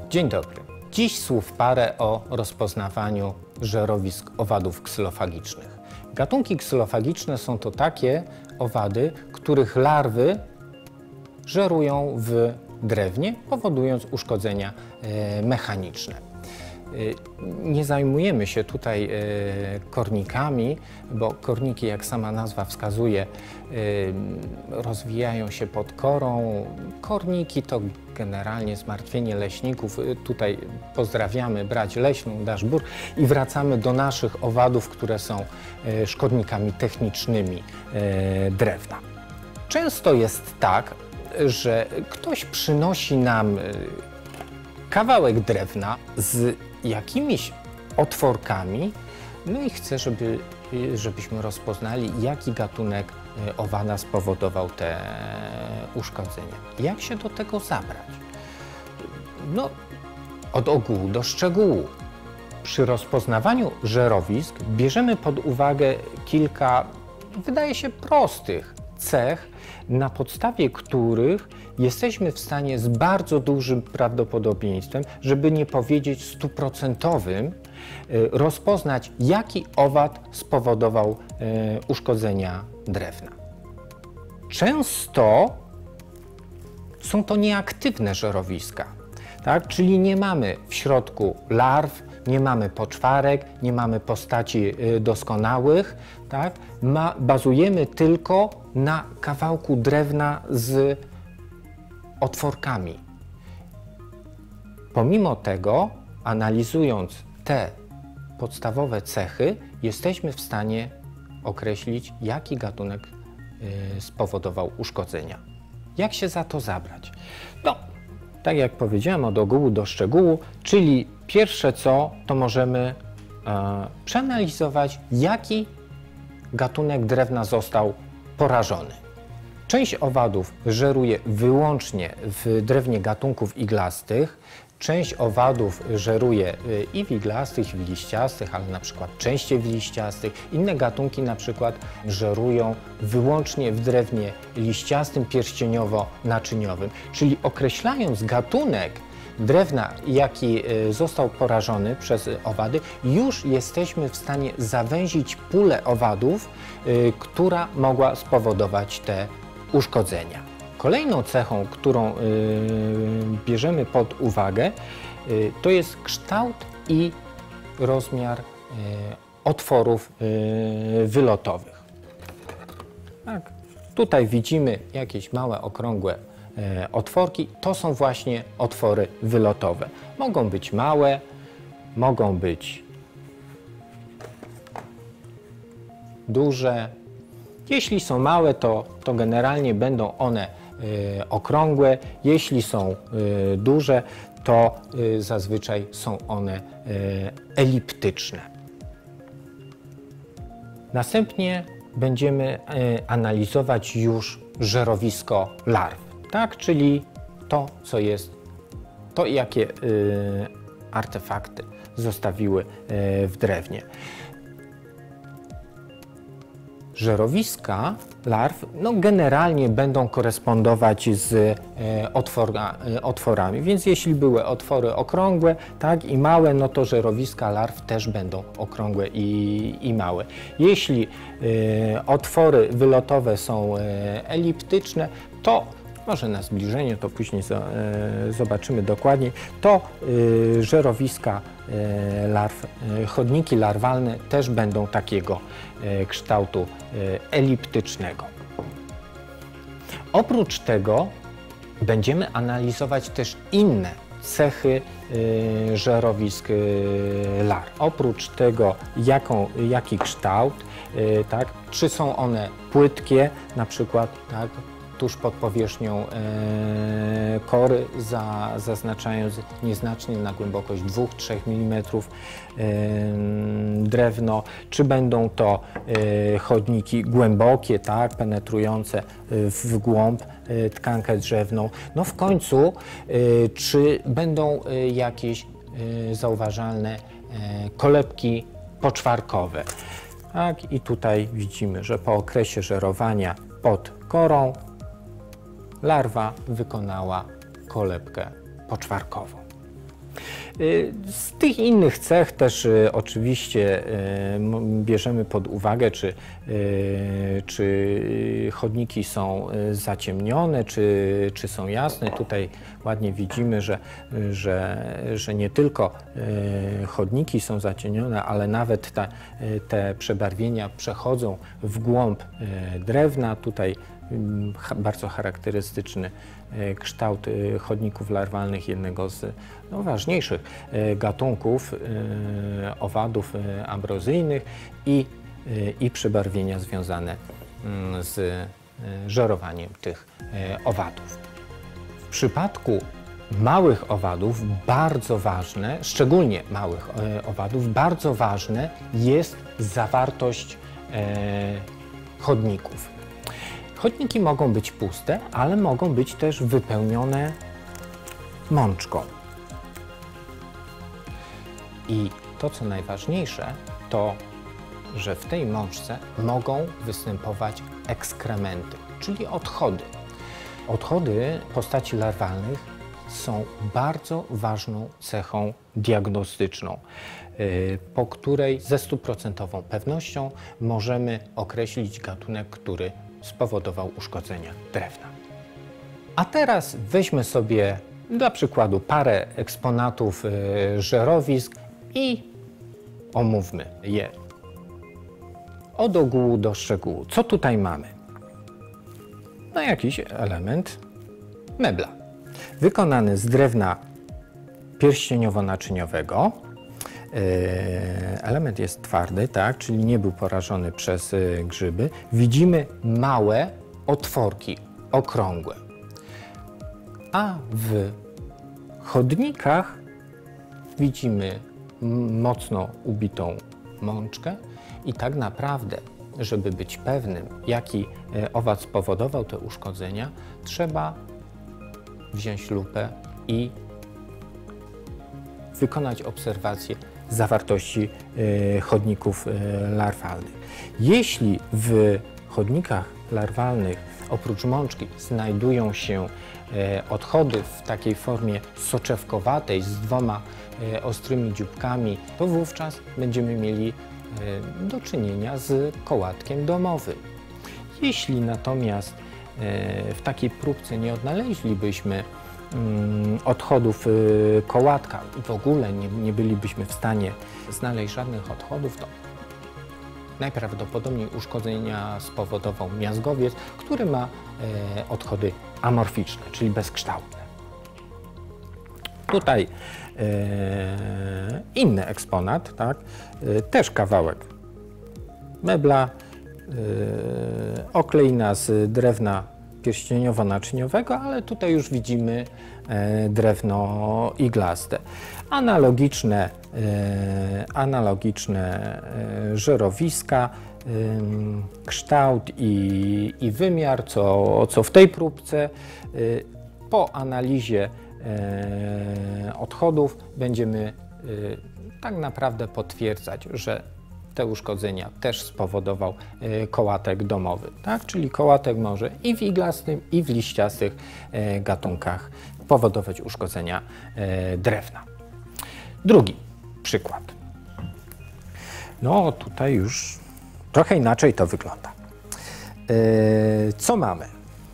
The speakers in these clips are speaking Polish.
Dzień dobry. Dziś słów parę o rozpoznawaniu żerowisk owadów ksylofagicznych. Gatunki ksylofagiczne są to takie owady, których larwy żerują w drewnie, powodując uszkodzenia mechaniczne. Nie zajmujemy się tutaj kornikami, bo korniki, jak sama nazwa wskazuje, rozwijają się pod korą. Korniki to generalnie zmartwienie leśników. Tutaj pozdrawiamy brać leśną Daszbur i wracamy do naszych owadów, które są szkodnikami technicznymi drewna. Często jest tak, że ktoś przynosi nam kawałek drewna z jakimiś otworkami, no i chce, żebyśmy rozpoznali, jaki gatunek owada spowodował te uszkodzenia. Jak się do tego zabrać? No, od ogółu do szczegółu. Przy rozpoznawaniu żerowisk bierzemy pod uwagę kilka, wydaje się, prostych cech, na podstawie których jesteśmy w stanie z bardzo dużym prawdopodobieństwem, żeby nie powiedzieć stuprocentowym, rozpoznać, jaki owad spowodował uszkodzenia drewna. Często są to nieaktywne żerowiska, tak? Czyli nie mamy w środku larw, nie mamy poczwarek, nie mamy postaci doskonałych, tak? Bazujemy tylko na kawałku drewna z otworkami. Pomimo tego, analizując te podstawowe cechy, jesteśmy w stanie określić, jaki gatunek spowodował uszkodzenia. Jak się za to zabrać? No, tak jak powiedziałem, od ogółu do szczegółu, czyli pierwsze co, to możemy przeanalizować, jaki gatunek drewna został porażony. Część owadów żeruje wyłącznie w drewnie gatunków iglastych, część owadów żeruje i w iglastych, i w liściastych, ale na przykład częściej w liściastych. Inne gatunki na przykład żerują wyłącznie w drewnie liściastym, pierścieniowo-naczyniowym. Czyli określając gatunek drewna, jaki został porażony przez owady, już jesteśmy w stanie zawęzić pulę owadów, która mogła spowodować te uszkodzenia. Kolejną cechą, którą bierzemy pod uwagę, to jest kształt i rozmiar otworów wylotowych. Tak. Tutaj widzimy jakieś małe, okrągłe otworki. To są właśnie otwory wylotowe. Mogą być małe, mogą być duże. Jeśli są małe, to generalnie będą one okrągłe. Jeśli są duże, to zazwyczaj są one eliptyczne. Następnie będziemy analizować już żerowisko larw, tak? Czyli to, jakie artefakty zostawiły w drewnie. Żerowiska larw generalnie będą korespondować z otworami, więc jeśli były otwory okrągłe, tak, i małe, no to żerowiska larw też będą okrągłe i małe. Jeśli otwory wylotowe są eliptyczne, to może na zbliżeniu, to później zobaczymy dokładniej, to żerowiska larw, chodniki larwalne też będą takiego kształtu eliptycznego. Oprócz tego będziemy analizować też inne cechy żerowisk larw. Oprócz tego, jaki kształt, tak, czy są one płytkie, na przykład, tak, tuż pod powierzchnią kory, zaznaczając nieznacznie na głębokość 2-3 mm drewno, czy będą to chodniki głębokie, tak, penetrujące w głąb tkankę drzewną. No w końcu, czy będą jakieś zauważalne kolebki poczwarkowe. Tak, i tutaj widzimy, że po okresie żerowania pod korą larwa wykonała kolebkę poczwarkową. Z tych innych cech też oczywiście bierzemy pod uwagę, czy chodniki są zaciemnione, czy są jasne. Tutaj ładnie widzimy, że nie tylko chodniki są zacienione, ale nawet te przebarwienia przechodzą w głąb drewna. Tutaj bardzo charakterystyczny kształt chodników larwalnych jednego z ważniejszych gatunków owadów ambrozyjnych i przebarwienia związane z żerowaniem tych owadów. W przypadku małych owadów bardzo ważne, szczególnie małych owadów, bardzo ważne jest zawartość chodników. Chodniki mogą być puste, ale mogą być też wypełnione mączką. I to, co najważniejsze, to, że w tej mączce mogą występować ekskrementy, czyli odchody. Odchody postaci larwalnych są bardzo ważną cechą diagnostyczną, po której ze 100% pewnością możemy określić gatunek, który spowodował uszkodzenia drewna. A teraz weźmy sobie dla przykładu parę eksponatów żerowisk i omówmy je od ogółu do szczegółu. Co tutaj mamy? No jakiś element mebla, wykonany z drewna pierścieniowo-naczyniowego. Element jest twardy, tak, czyli nie był porażony przez grzyby. Widzimy małe otworki, okrągłe. A w chodnikach widzimy mocno ubitą mączkę i tak naprawdę, żeby być pewnym, jaki owad spowodował te uszkodzenia, trzeba wziąć lupę i wykonać obserwację zawartości chodników larwalnych. Jeśli w chodnikach larwalnych oprócz mączki znajdują się odchody w takiej formie soczewkowatej z dwoma ostrymi dzióbkami, to wówczas będziemy mieli do czynienia z kołatkiem domowym. Jeśli natomiast w takiej próbce nie odnaleźlibyśmy odchodów kołatka i w ogóle nie bylibyśmy w stanie znaleźć żadnych odchodów, to najprawdopodobniej uszkodzenia spowodował miazgowiec, który ma odchody amorficzne, czyli bezkształtne. Tutaj inny eksponat, tak? Też kawałek mebla, okleina z drewna pierścieniowo-naczyniowego, ale tutaj już widzimy drewno iglaste. Analogiczne żerowiska, kształt i wymiar, co w tej próbce. Po analizie odchodów będziemy tak naprawdę potwierdzać, że te uszkodzenia też spowodował kołatek domowy, tak? Czyli kołatek może i w iglastym, i w liściastych gatunkach powodować uszkodzenia drewna. Drugi przykład. No tutaj już trochę inaczej to wygląda. Co mamy?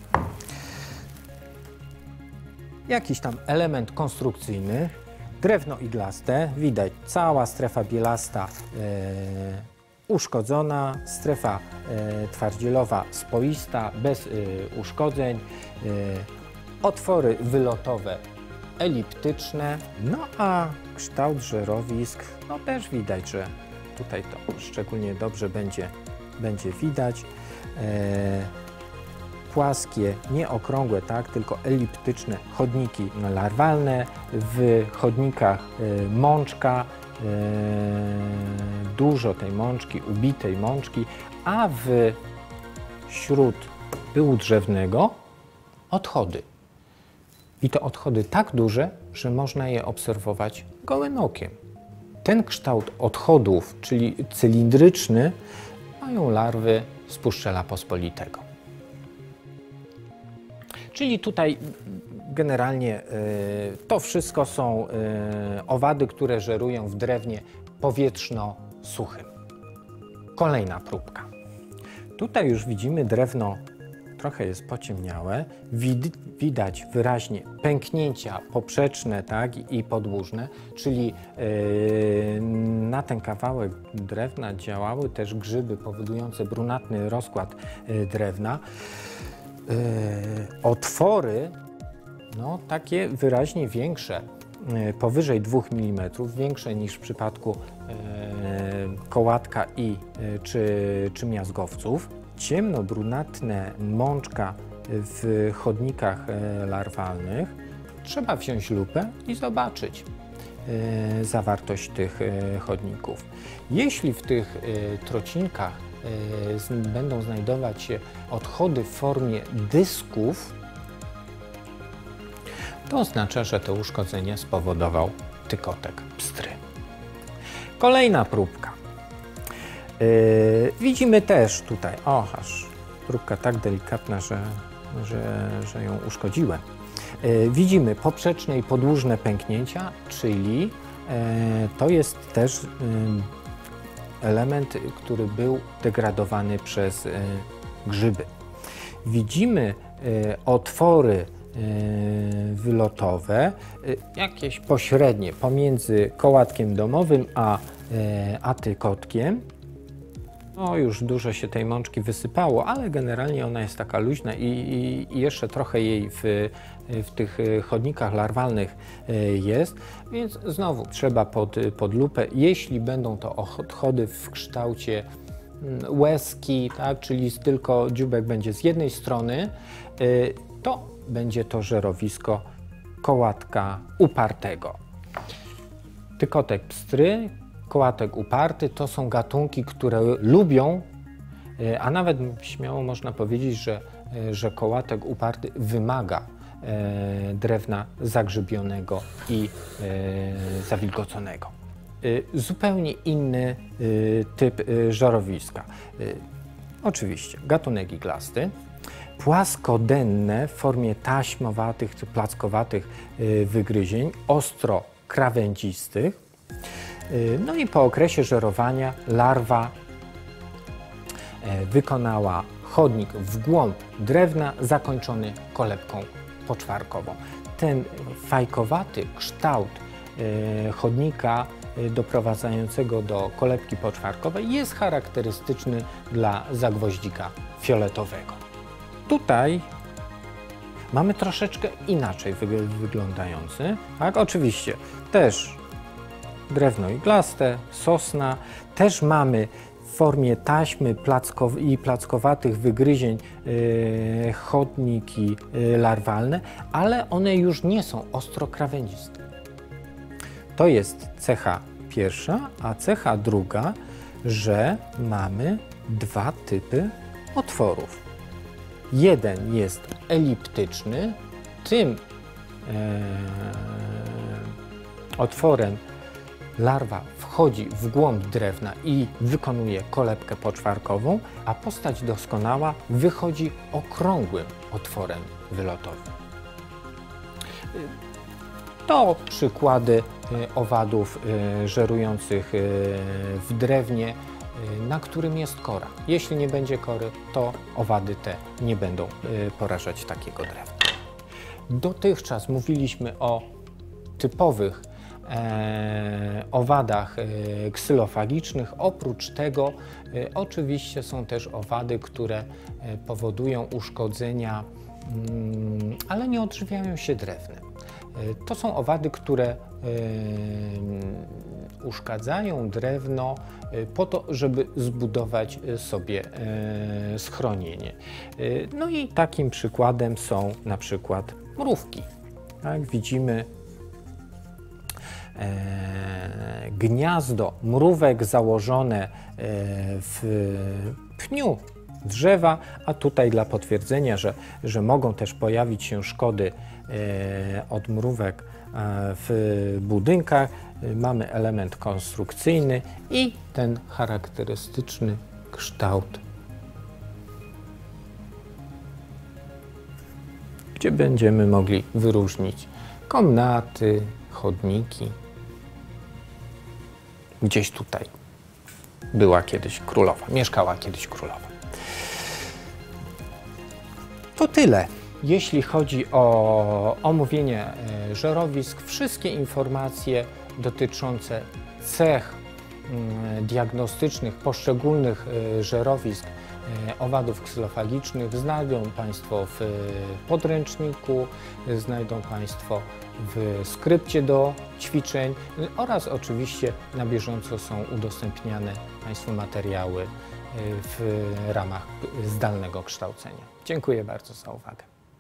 Jakiś tam element konstrukcyjny, drewno iglaste, widać cała strefa bielasta uszkodzona, strefa twardzielowa spoista, bez uszkodzeń, otwory wylotowe eliptyczne, no a kształt żerowisk, no też widać, że tutaj to szczególnie dobrze będzie widać. Płaskie, nie okrągłe, tak, tylko eliptyczne chodniki larwalne, w chodnikach mączka, dużo tej mączki, ubitej mączki, a wśród pyłu drzewnego odchody. I to odchody tak duże, że można je obserwować gołym okiem. Ten kształt odchodów, czyli cylindryczny, mają larwy z Puszczela pospolitego. Czyli tutaj Generalnie to wszystko są owady, które żerują w drewnie powietrzno-suchym. Kolejna próbka. Tutaj już widzimy drewno, trochę jest pociemniałe, widać wyraźnie pęknięcia poprzeczne, tak, i podłużne, czyli na ten kawałek drewna działały też grzyby powodujące brunatny rozkład drewna. Otwory, no, takie wyraźnie większe, powyżej 2 mm, większe niż w przypadku kołatka czy miazgowców. Ciemno-brunatne mączka w chodnikach larwalnych. Trzeba wziąć lupę i zobaczyć zawartość tych chodników. Jeśli w tych trocinkach będą znajdować się odchody w formie dysków, to oznacza, że to uszkodzenie spowodował tykotek pstry. Kolejna próbka. Widzimy też tutaj, aż próbka tak delikatna, że ją uszkodziłem. Widzimy poprzeczne i podłużne pęknięcia, czyli to jest też element, który był degradowany przez grzyby. Widzimy otwory wylotowe, jakieś pośrednie pomiędzy kołatkiem domowym a tykotkiem. No, już dużo się tej mączki wysypało, ale generalnie ona jest taka luźna i jeszcze trochę jej w tych chodnikach larwalnych jest, więc znowu trzeba pod lupę. Jeśli będą to odchody w kształcie łezki, tak, czyli tylko dzióbek będzie z jednej strony, to będzie to żerowisko kołatka upartego. Tykotek pstry, kołatek uparty to są gatunki, które lubią, a nawet śmiało można powiedzieć, że kołatek uparty wymaga drewna zagrzybionego i zawilgoconego. Zupełnie inny typ żerowiska. Oczywiście gatunek iglasty, płaskodenne w formie taśmowatych czy plackowatych wygryzień, ostro krawędzistych. No i po okresie żerowania larwa wykonała chodnik w głąb drewna zakończony kolebką poczwarkową. Ten fajkowaty kształt chodnika doprowadzającego do kolebki poczwarkowej jest charakterystyczny dla zagwoździka fioletowego. Tutaj mamy troszeczkę inaczej wyglądający, tak? Oczywiście też drewno iglaste, sosna, też mamy w formie taśmy i plackowatych wygryzień chodniki larwalne, ale one już nie są ostro krawędziste. To jest cecha pierwsza, a cecha druga, że mamy dwa typy otworów. Jeden jest eliptyczny, tym otworem larwa wchodzi w głąb drewna i wykonuje kolebkę poczwarkową, a postać doskonała wychodzi okrągłym otworem wylotowym. To przykłady owadów żerujących w drewnie, na którym jest kora. Jeśli nie będzie kory, to owady te nie będą porażać takiego drewna. Dotychczas mówiliśmy o typowych owadach ksylofagicznych. Oprócz tego oczywiście są też owady, które powodują uszkodzenia, ale nie odżywiają się drewnem. To są owady, które uszkadzają drewno po to, żeby zbudować sobie schronienie. No i takim przykładem są na przykład mrówki. Tak, widzimy gniazdo mrówek założone w pniu drzewa, a tutaj dla potwierdzenia, że mogą też pojawić się szkody od mrówek w budynkach, mamy element konstrukcyjny i ten charakterystyczny kształt, gdzie będziemy mogli wyróżnić komnaty, chodniki. Gdzieś tutaj była kiedyś królowa, mieszkała kiedyś królowa. To tyle. Jeśli chodzi o omówienie żerowisk, wszystkie informacje dotyczące cech diagnostycznych poszczególnych żerowisk owadów ksylofagicznych znajdą Państwo w podręczniku, znajdą Państwo w skrypcie do ćwiczeń oraz oczywiście na bieżąco są udostępniane Państwu materiały w ramach zdalnego kształcenia. Dziękuję bardzo za uwagę.